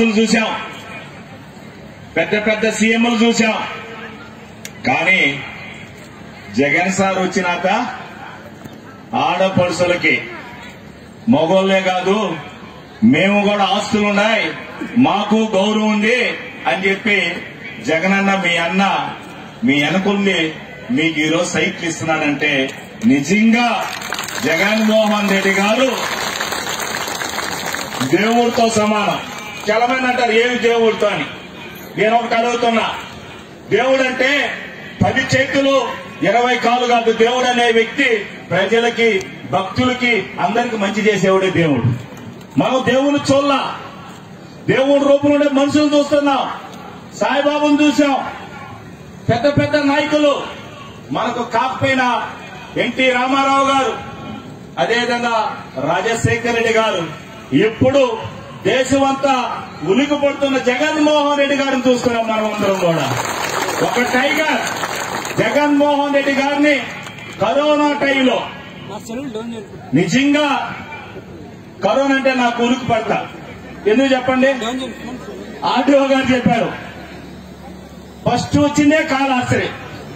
రాజులు చూశాం, పెద్ద పెద్ద సీఎంలు చూశాం. కానీ జగన్ సార్ వచ్చినాక ఆడపడుసులకి మగోళ్లే కాదు మేము కూడా ఆస్తులున్నాయి, మాకు గౌరవం ఉంది అని చెప్పి జగనన్న మీ అన్న మీ వెనకుంది మీకు ఈరోజు సైట్లు ఇస్తున్నాడంటే నిజంగా జగన్మోహన్ రెడ్డి గారు దేవుడితో సమానం. చాలా మంది అంటారు ఏమి దేవుడితో అని. నేను ఒకటి అడుగుతున్నా, దేవుడు అంటే 10 చేతులు 20 కాళ్ళు కాదు. దేవుడు అనే వ్యక్తి ప్రజలకి భక్తులకి అందరికి మంచి చేసేవాడే దేవుడు. మనం దేవుని చూడలా, దేవుడి రూపంలో మనుషులు చూస్తున్నాం. సాయిబాబాను చూసాం, పెద్ద పెద్ద నాయకులు మనకు కాకపోయినా ఎన్టీ రామారావు గారు, అదేవిధంగా రాజశేఖర రెడ్డి గారు, ఇప్పుడు దేశమంతా ఉనికి పడుతున్న జగన్మోహన్ రెడ్డి గారిని చూస్తున్నాం. మనం అందరం కూడా ఒక టైగర్ జగన్మోహన్ రెడ్డి గారిని కరోనా టైంలో నిజంగా కరోనా అంటే నాకు ఉనికి పడతా. ఎందుకు చెప్పండి? ఆర్డీఓ గారు చెప్పారు, ఫస్ట్ వచ్చిందే కాలాస్త్రి.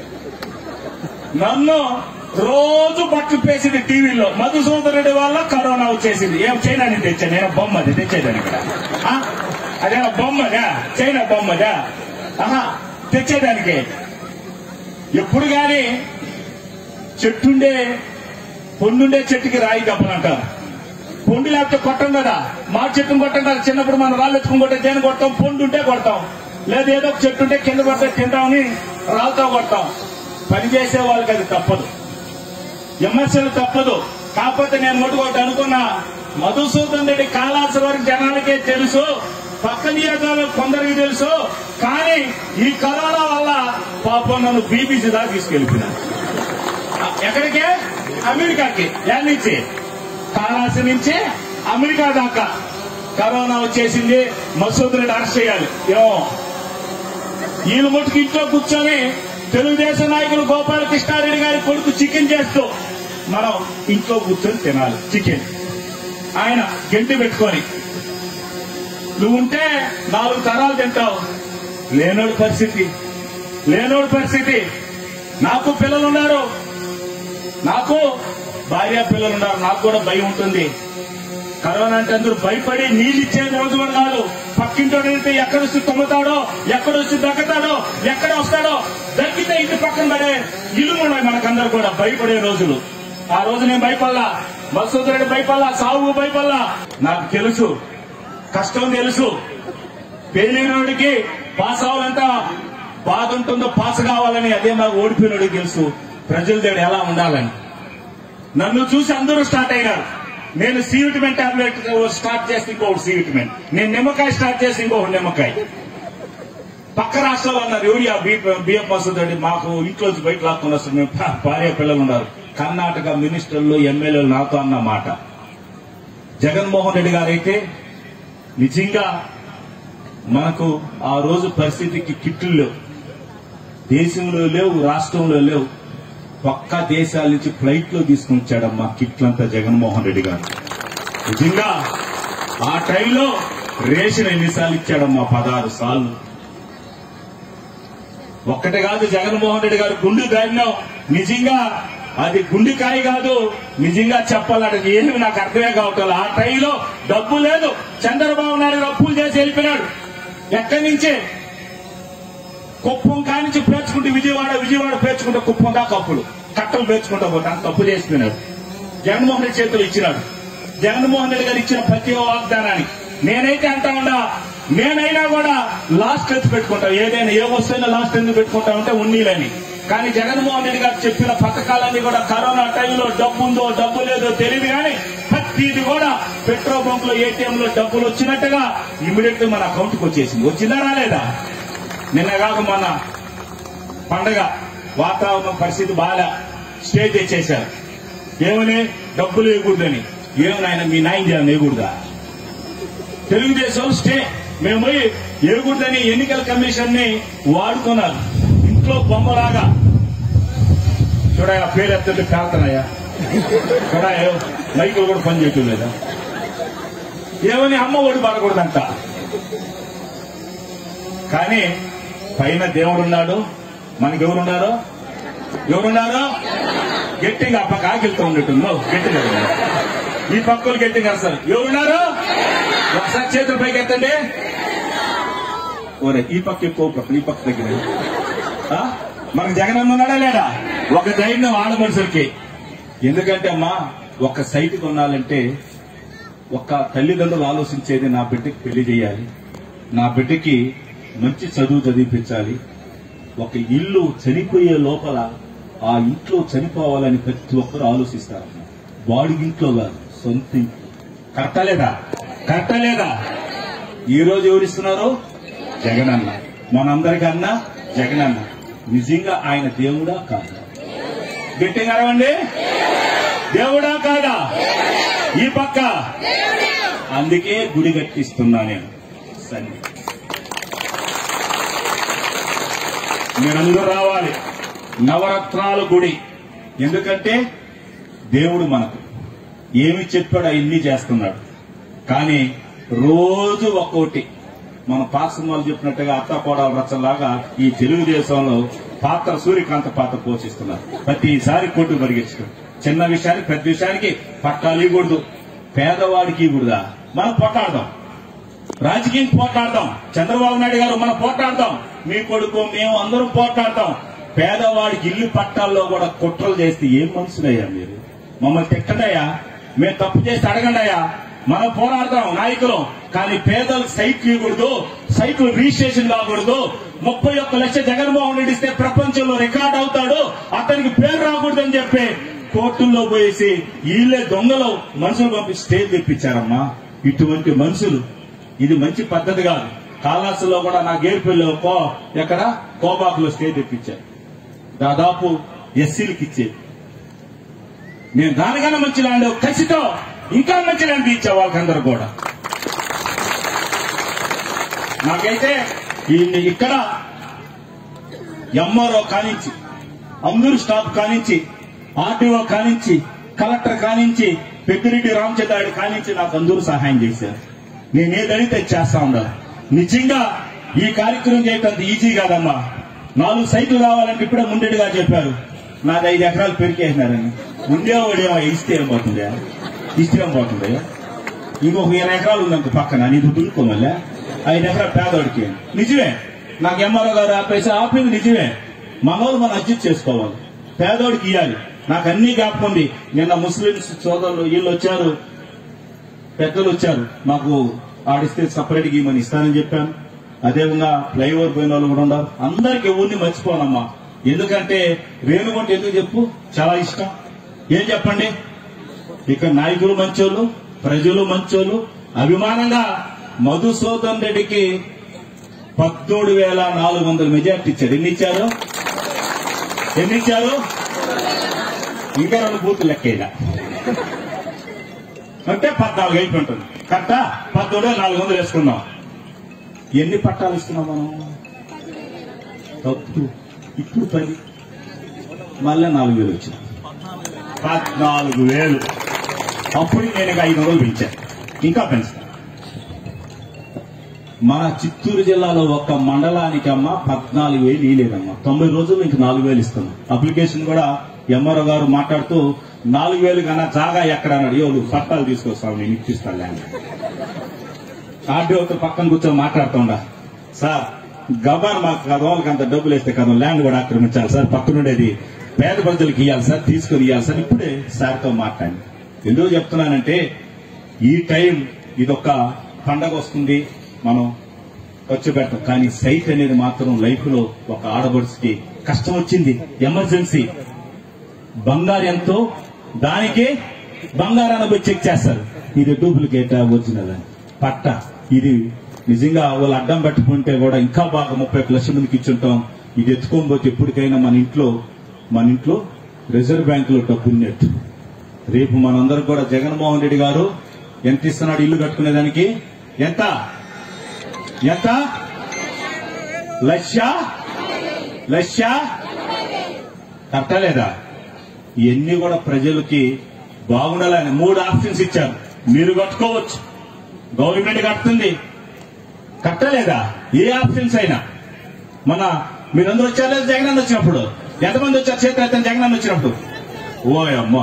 నన్ను రోజు బట్టలు పేసింది టీవీలో. మధుసూదన్ రెడ్డి వల్ల కరోనా వచ్చేసింది. ఏం చైనా నుంచి తెచ్చాను నేను, బొమ్మది తెచ్చేదాన్ని ఇక్కడ. అదేనా బొమ్మదా? చైనా బొమ్మదా? తెచ్చేదానికి. ఎప్పుడు గాని చెట్టుండే పొండుండే చెట్టుకి రాయి దెబ్బలంటారు. పొండు లేకపోతే కొట్టం కదా. మా చెట్టును కొట్టం కదా. చిన్నప్పుడు మనం రాళ్ళు ఎత్తుకుని కొట్టే దేని కొడతాం? పొండు ఉంటే కొడతాం, లేదా ఏదో ఒక చెట్టు ఉంటే కింద పడితే తింటామని రాళ్ళతో కొడతాం. పనిచేసే వాళ్ళకి అది తప్పదు, విమర్శలు తప్పదు. కాకపోతే నేను ఒకటి అనుకున్నా, మధుసూదన్ రెడ్డి కాళాశ్రీ వరకు జనాలకే తెలుసు, పక్క నియోజకవర్గం కొందరికి తెలుసు. కానీ ఈ కరోనా వల్ల పాపం నన్ను బీబీసీ దాకా తీసుకెళ్లిపోయినా. ఎక్కడికి? అమెరికాకి. ఎక్కడి నుంచి? కాళాశ్రీ నుంచి అమెరికా దాకా కరోనా వచ్చేసింది. మధుసూదన్ రెడ్డి అరెస్ట్ చేయాలి. ఏమో వీళ్ళు మటుకు ఇంట్లో కూర్చొని తెలుగుదేశం నాయకులు గోపాలకృష్ణారెడ్డి గారి కొడుకు చికెన్ చేస్తూ మనం ఇంట్లో కూర్చొని తినాలి చికెన్. ఆయన గెంటి పెట్టుకొని నువ్వుంటే 4 తరాలు తింటావు. లేనోడి పరిస్థితి. నాకు పిల్లలున్నారు, నాకు భార్య పిల్లలున్నారు. నాకు కూడా భయం ఉంటుంది. కరోనా అంటే అందరూ భయపడి నీళ్ళు ఇచ్చేది రోజు కూడా కాదు. పక్కింటోడైతే ఎక్కడొచ్చి తొమ్ముతాడో, ఎక్కడొచ్చి దక్కుతాడో, ఎక్కడ వస్తాడో, దక్కితే ఇంటి పక్కన పడే ఇల్లులు ఉన్నాయి మనకందరూ కూడా. భయపడే రోజులు. ఆ రోజు నేను భయపడలా, మధుసూదన్ రెడ్డి భయపడలా, సాగు భయపడలా. నాకు తెలుసు, కష్టం తెలుసు. పేలినోడికి పాస్ అవ్వాలంత బాధ ఉంటుందో పాస్ కావాలని. అదే నాకు ఓడిపోయినోడికి తెలుసు ప్రజల దగ్గర ఎలా ఉండాలని. నన్ను చూసి అందరూ స్టార్ట్ అయినారు. నేను సి విటమిన్ టాబ్లెట్ స్టార్ట్ చేస్తే ఇంకొకటి సి విటమిన్, నేను నిమ్మకాయ స్టార్ట్ చేస్తే ఇంకొకటి నిమ్మకాయ. పక్క రాష్ట్రాలు అన్నారు యూరియా బిఎఫ్ వస్తుంది, మాకు ఇంట్లోంచి బయట లాక్కొని వస్తుంది. మేము భార్య పిల్లలు ఉన్నారు. కర్ణాటక మినిస్టర్లు ఎమ్మెల్యేలు నాతో అన్న మాట. జగన్మోహన్ రెడ్డి గారైతే నిజంగా మనకు ఆ రోజు పరిస్థితికి కిట్లు లేవు, దేశంలో లేవు, రాష్ట్రంలో లేవు. పక్క దేశాల నుంచి ఫ్లైట్ లో తీసుకొచ్చాడమ్మా కిట్లంతా జగన్మోహన్ రెడ్డి గారు. నిజంగా ఆ టైంలో రేషన్ ఎన్నిసార్లు ఇచ్చాడమ్మా? 16 సార్లు. ఒక్కటే కాదు, జగన్మోహన్ రెడ్డి గారు గుండు ధాన్యం నిజంగా అది గుండెకాయ కాదు. నిజంగా చెప్పాలంటే ఏమి నాకు అర్థమే కావట్లేదు. ఆ టైంలో డబ్బు లేదు. చంద్రబాబు నాయుడు అప్పులు చేసి వెళ్ళిపోయినాడు. ఎక్కడి నుంచే కుప్పం కానించి పేర్చుకుంటే విజయవాడ పేర్చుకుంటే కుప్పం దాకా అప్పులు, కట్టలు పేర్చుకుంటా పోతే అంత తప్పు చేసిపోయినాడు. జగన్మోహన్ రెడ్డి చేతులు ఇచ్చినాడు. జగన్మోహన్ రెడ్డి గారు ఇచ్చిన ప్రతి వాగ్దానానికి నేనైతే అంటా ఉన్నా, నేనైనా కూడా లాస్ట్ ఎత్తు పెట్టుకుంటా. ఏదైనా ఏ వస్తువుైనా లాస్ట్ ఎందుకు పెట్టుకుంటా ఉంటే ఉన్నీలని. కానీ జగన్మోహన్ రెడ్డి గారు చెప్పిన పథకాలన్నీ కూడా కరోనా టైంలో డబ్బు ఉందో డబ్బు లేదో తెలియదు, కానీ ప్రతిది కూడా పెట్రోల్ బంక్ లో ఏటీఎంలో డబ్బులు వచ్చినట్టుగా ఇమీడియట్ గా మన అకౌంట్ కి వచ్చేసింది. వచ్చిందా రాలేదా? నిన్న కాక మన పండగ వాతావరణం పరిస్థితి బాగా స్టే తెచ్చేశారు. ఏమని? డబ్బులు వేయకూడదని. ఏమన్నాయన మీ నాయన చేయాలని వేయకూడదా? తెలుగుదేశం స్టే మేము పోయి వేయకూడదని ఎన్నికల కమిషన్ ని వాడుకున్నారు. ఇంట్లో బొమ్మలాగా చూడాయా, పేరు ఎత్తుంటే పేలుతున్నాయా? చూడాయో మైకులు కూడా పని చేయటం లేదా? ఏమని? అమ్మ ఒడి పడకూడదంట. కానీ పైన దేవుడున్నాడు, మనకి ఎవరున్నారు? గట్టిగా పక్క ఆకిలితో ఉండేటుందో గట్టిగా ఈ పక్కలు గట్టిగా వస్తారు. ఎవరున్నారు? ఒకసారి చేతులు పైకి ఎత్తండి. ఓరే ఈ పక్క ఎక్కువ పక్క, ఈ పక్క దగ్గర మనకు జగనన్న ఉన్నాడా లేడా? ఒక ధైర్యం ఆడ మనుషులకి. ఎందుకంటే అమ్మా, ఒక సైట్ కొనాలంటే ఒక తల్లిదండ్రులు ఆలోచించేది నా బిడ్డకి పెళ్లి చేయాలి, నా బిడ్డకి మంచి చదువు చదివించాలి. ఒక ఇల్లు చనిపోయే లోపల ఆ ఇంట్లో చనిపోవాలని ప్రతి ఒక్కరు ఆలోచిస్తారు. బాడిగింట్లో కాదు, సొంత ఇంట్లో. కరెక్టా లేదా? ఈ రోజు ఎవరిస్తున్నారు? జగనన్న. మనందరికన్నా జగనన్న. నిజంగా ఆయన దేవుడా కాదా? గట్టిగా అరవండి. దేవుడా కాదా? ఈ పక్క. అందుకే గుడి కట్టిస్తున్నా నేను. సరే, మీరందరూ రావాలి. నవరత్నాల గుడి. ఎందుకంటే దేవుడు మనకు ఏమి చెప్పాడు అవన్నీ చేస్తున్నాడు. కానీ రోజు ఒక్కోటి మన పాశ్రమాలు చెప్పినట్టుగా అత్తకోడల రచ్చలాగా ఈ తెలుగుదేశంలో పాత్ర, సూర్యకాంత పాత్ర పోషిస్తున్నారు. ప్రతిసారి కోర్టు పరిగెత్తడం. చిన్న విషయానికి పెద్ద విషయానికి పట్టాలు ఇవ్వకూడదు, పేదవాడికి ఇవ్వకూడదా? మనం పోట్లాడదాం, రాజకీయం పోట్లాడదాం. చంద్రబాబు నాయుడు గారు మనం పోట్లాడదాం, మీ కొడుకు మేము అందరం పోట్లాడతాం. పేదవాడికి ఇల్లు పట్టాల్లో కూడా కుట్రలు చేస్తే ఏం మనుషులయ్యా మీరు? మమ్మల్ని తిట్టండియా, మేము తప్పు చేసి అడగండియా. మనం పోరాడతాం నాయకులు. కానీ పేదలకు సైట్లు ఇవ్వకూడదు, సైట్లు రిజిస్ట్రేషన్ కాకూడదు. 31 లక్షల జగన్మోహన్ రెడ్డి ఇస్తే ప్రపంచంలో రికార్డ్ అవుతాడు, అతనికి పేరు రాకూడదని చెప్పి కోర్టుల్లో పోయేసి వీళ్ళే దొంగలు మనుషులు పంపి స్టేజ్ తెప్పించారమ్మా. ఇటువంటి మనుషులు, ఇది మంచి పద్ధతి కాదు. కాళాసులో కూడా నా గేర్పల్లి ఎక్కడ కోబాకులో స్టే తెప్పించారు. దాదాపు ఎస్సీలకు ఇచ్చేది. నేను దానికన్నా మంచి ల్యాండ్ కసితో ఇంకా మంచి ల్యాండ్ ఇచ్చా వాళ్ళకందరూ కూడా. నాకైతే ఇక్కడ ఎంఆర్ఓ కానించి, అందరూ స్టాఫ్ కానించి, ఆర్టీఓ కానించి, కలెక్టర్ కానించి, పెద్దిరెడ్డి రామచంద్రాయుడు కానించి నాకు అందరూ సహాయం చేశారు. నేనేదైతే చేస్తా ఉండాలి. నిజంగా ఈ కార్యక్రమం చేయటం ఈజీ కాదమ్మా. 4 సైట్లు కావాలంటే ఇప్పుడే ముందెడిగా చెప్పారు. నాది 5 ఎకరాలు పెరికేసినారని. ఉండేవాడేమో ఇస్తే ఏం పోతుందా? ఇంకొక 20 ఎకరాలు ఉందంట పక్కన, నీకు దున్నుకోమల్లా 5 ఎకరాలు పేదవాడికి. నిజమే, నాకు ఎంఆర్ఓ గారు ఆపింది నిజమే. మనోళ్ళు మనం అడ్జస్ట్ చేసుకోవాలి, పేదవాడికి ఇవ్వాలి. నాకు అన్ని జ్ఞాపకం ఉంది. నిన్న ముస్లింస్ సోదరులు వీళ్ళు వచ్చారు, పెద్దలు వచ్చారు. మాకు ఆడిస్తే సపరేట్ గీమని ఇస్తానని చెప్పాను. అదేవిధంగా ఫ్లైఓవర్ పోయిన వాళ్ళు కూడా ఉన్నారు. అందరికి ఎవరిని మర్చిపోనమ్మా. ఎందుకంటే రేణుగుంట ఎందుకు చెప్పు, చాలా ఇష్టం. ఏం చెప్పండి, ఇక్కడ నాయకులు మంచోళ్ళు, ప్రజలు మంచోళ్ళు. అభిమానంగా మధుసూదన్ రెడ్డికి 17,400 మెజార్టీ ఇచ్చారు. ఎన్ని ఇచ్చారు? ఇంకా 2 బూతులు లెక్కేలా అంటే 14 అయిపోతుంది. కరెక్టా? 17,400 వేసుకున్నాం. ఎన్ని పట్టాలు ఇస్తున్నాం మనం? తప్పు. ఇప్పుడు 10, మళ్ళీ 4,000 వచ్చినాం. 14,000. అప్పుడు నేను 500 పెంచాను, ఇంకా పెంచుతాను. మన చిత్తూరు జిల్లాలో ఒక్క మండలానికి అమ్మ 14,000 ఇలేదమ్మా. 90 రోజులు ఇంక 4,000 ఇస్తున్నాం. అప్లికేషన్ కూడా ఎంఆర్ఓ గారు మాట్లాడుతూ 4,000 కన్నా జాగా ఎక్కడ అన్నాడు. ఎవరు పట్టాలు తీసుకొస్తావు, నేను ఇప్పిస్తాను ల్యాండ్. ఆర్డీఓతో పక్కన కూర్చొని మాట్లాడుతుండా, సార్ గవర్నర్ మాకు కదవాళ్ళకి అంత డబ్బులు వేస్తే కదా ల్యాండ్ కూడా ఆక్రమించాలి సార్, పక్కనుండేది పేద ప్రజలకు ఇవ్వాలి సార్, తీసుకొని ఇవ్వాలి సార్. ఇప్పుడే సార్తో మాట్లాడి. ఎందుకు చెప్తున్నానంటే ఈ టైం ఇదొక పండగ వస్తుంది, మనం ఖర్చు పెడతాం. కానీ సైట్ అనేది మాత్రం లైఫ్ లో ఒక ఆడబడుచుకి కష్టం వచ్చింది, ఎమర్జెన్సీ. బంగారు ఎంతో దానికి బంగారాన్ని పోయి చెక్ చేస్తారు. ఇది డూప్లికేట్ ఒరిజినల్ అని పట్ట. ఇది నిజంగా వాళ్ళు అడ్డం పెట్టుకుంటే కూడా ఇంకా బాగా 30 లక్షల మందికి ఇచ్చుంటాం. ఇది ఎత్తుకొని పోతే ఎప్పటికైనా మన ఇంట్లో రిజర్వ్ బ్యాంక్ లో డబ్బు ఉన్నట్టు. రేపు మనందరం కూడా జగన్మోహన్ రెడ్డి గారు ఎంత ఇస్తున్నాడు ఇల్లు కట్టుకునేదానికి? ఎంత లక్ష కట్టలేదా? ఇవన్నీ కూడా ప్రజలకి బాగుండాలని 3 ఆప్షన్స్ ఇచ్చారు. మీరు కట్టుకోవచ్చు, గవర్నమెంట్ కడుతుంది, కట్టలేదా? ఏ ఆప్షన్స్ అయినా మన మీరందరూ వచ్చారు లేదు జగనన్న వచ్చినప్పుడు? ఎంతమంది వచ్చారు చేతులు ఎత్తండి జగనన్న వచ్చినప్పుడు? ఓ అమ్మా,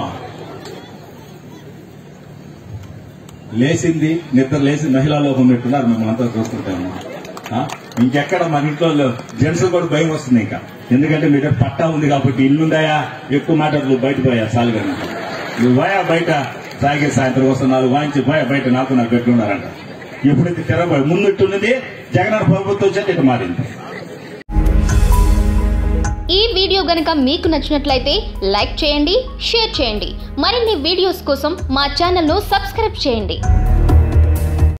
లేచింది నిద్ర లేచి మహిళా లోపం పెట్టున్నారు. మిమ్మల్ని అంతా చూస్తుంటాము. ఇంకెక్కడ మన ఇంట్లో జెంట్స్ కూడా భయం వస్తుంది ఇంకా. ఎందుకంటే మీ దగ్గర పట్టా ఉంది కాబట్టి ఇల్లుందాయా, ఎక్కువ మాటలు బయట పోయా చాలుగా. నువ్వు పోయా బయట తాగే సాయంత్రం వస్తా 4 వాయించి పోయా బయట నాకు పెట్టుకున్నారంట. ఎప్పుడైతే తిరగబోయి ముందున్నది జగన్ ప్రభుత్వం చేత ఇటు మారింది. ఈ వీడియో గనుక మీకు నచ్చినట్లయితే లైక్ చేయండి, షేర్ చేయండి. మరిన్ని వీడియోస్ కోసం మా ఛానల్ను సబ్స్క్రైబ్ చేయండి.